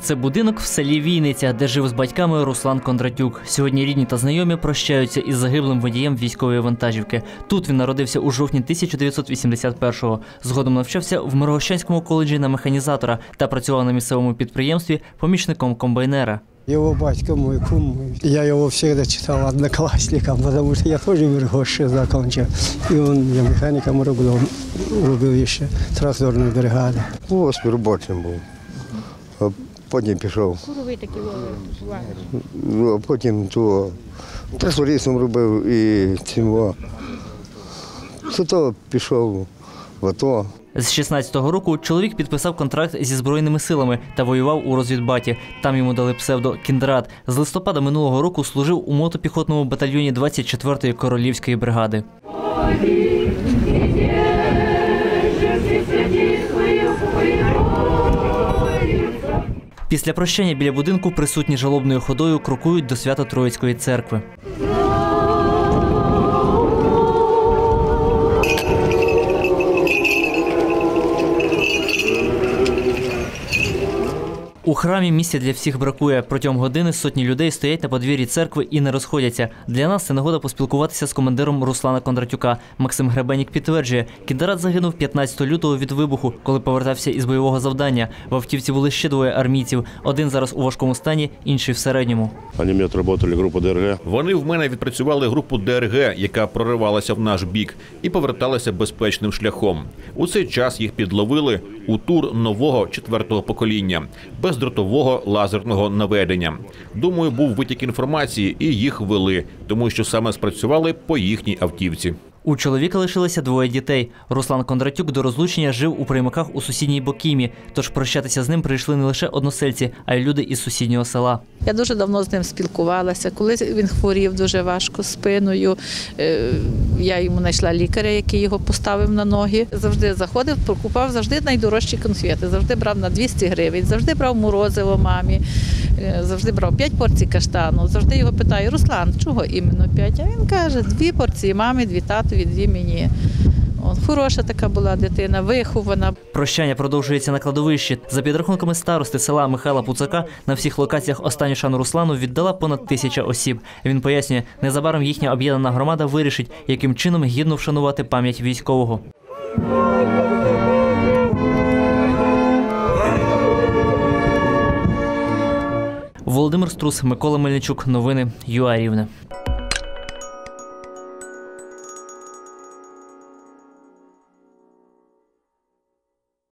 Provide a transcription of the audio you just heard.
Це будинок в селі Війниця, де жив з батьками Руслан Кондратюк. Сьогодні рідні та знайомі прощаються із загиблим водієм військової вантажівки. Тут він народився у жовтні 1981-го. Згодом навчався в Миргощанському коледжі на механізатора та працював на місцевому підприємстві помічником комбайнера. Его батько мой кум. Я его всегда читал одноклассникам, потому что я тоже Миргощу закончил. И он, я механиком робив ще тракторної бригади. Ось робочим був, а потім пішов. Куровий такі ваги. А потім трактористом робив і цим. Зато пішов в АТО. З 16-го року чоловік підписав контракт зі Збройними силами та воював у розвідбаті. Там йому дали псевдо «Кіндрат». З листопада минулого року служив у мотопіхотному батальйоні 24-ї Королівської бригади. Після прощання біля будинку присутні жалобною ходою крокують до Свято-Троїцької церкви. У храмі місця для всіх бракує. Протягом години сотні людей стоять на подвір'ї церкви і не розходяться. Для нас це нагода поспілкуватися з командиром Руслана Кондратюка. Максим Гребенік підтверджує, Кіндрат загинув 15 лютого від вибуху, коли повертався із бойового завдання. В автівці були ще двоє армійців. Один зараз у важкому стані, інший в середньому. Вони відпрацювали групу ДРГ. Вони в мене відпрацювали групу ДРГ, яка проривалася в наш бік і поверталася безпечним шляхом. У цей час їх підловили у тур нового 4-го покоління, бездротового лазерного наведення. Думаю, був витік інформації і їх ввели, тому що саме спрацювали по їхній автівці. У чоловіка лишилося двоє дітей. Руслан Кондратюк до розлучення жив у Приймаках у сусідній Бокімі, тож прощатися з ним прийшли не лише односельці, а й люди із сусіднього села. Я дуже давно з ним спілкувалася. Коли він хворів дуже важко спиною, я йому знайшла лікаря, який його поставив на ноги. Завжди заходив, покупав завжди найдорожчі конфети, завжди брав на 200 гривень, завжди брав морозиво мамі, завжди брав 5 порцій каштану. Завжди його питаю: Руслан, чого іменно 5? А він каже: 2 порції мамі, 2 татові, 2 мені. Хороша така була дитина, вихована. Прощання продовжується на кладовищі. За підрахунками старости села Михайла Пуцака, на всіх локаціях останню шану Руслану віддала понад 1000 осіб. Він пояснює, незабаром їхня об'єднана громада вирішить, яким чином гідно вшанувати пам'ять військового. Володимир Струс, Микола Мельничук. Новини ЮА Рівне.